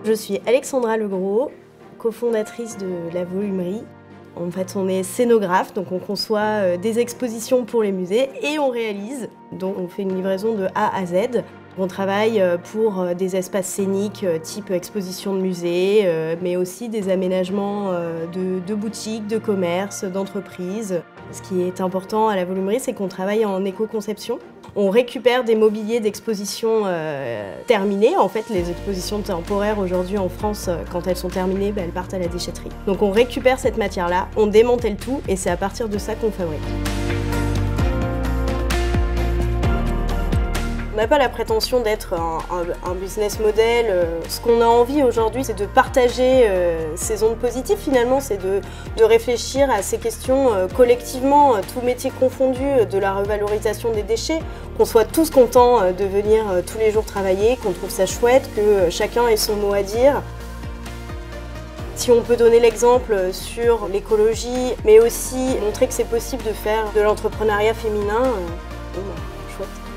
Je suis Alexandra Legros, cofondatrice de La Volumerie. En fait, on est scénographe, donc on conçoit des expositions pour les musées et on réalise, donc on fait une livraison de A à Z. On travaille pour des espaces scéniques type exposition de musée, mais aussi des aménagements de boutiques, de commerces, d'entreprises. Ce qui est important à La Volumerie, c'est qu'on travaille en éco-conception. On récupère des mobiliers d'exposition terminés. En fait, les expositions temporaires aujourd'hui en France, quand elles sont terminées, elles partent à la déchetterie. Donc on récupère cette matière-là, on démantèle tout et c'est à partir de ça qu'on fabrique. On n'a pas la prétention d'être un business model. Ce qu'on a envie aujourd'hui, c'est de partager ces ondes positives finalement, c'est de réfléchir à ces questions collectivement, tout métier confondu, de la revalorisation des déchets, qu'on soit tous contents de venir tous les jours travailler, qu'on trouve ça chouette, que chacun ait son mot à dire. Si on peut donner l'exemple sur l'écologie, mais aussi montrer que c'est possible de faire de l'entrepreneuriat féminin, chouette.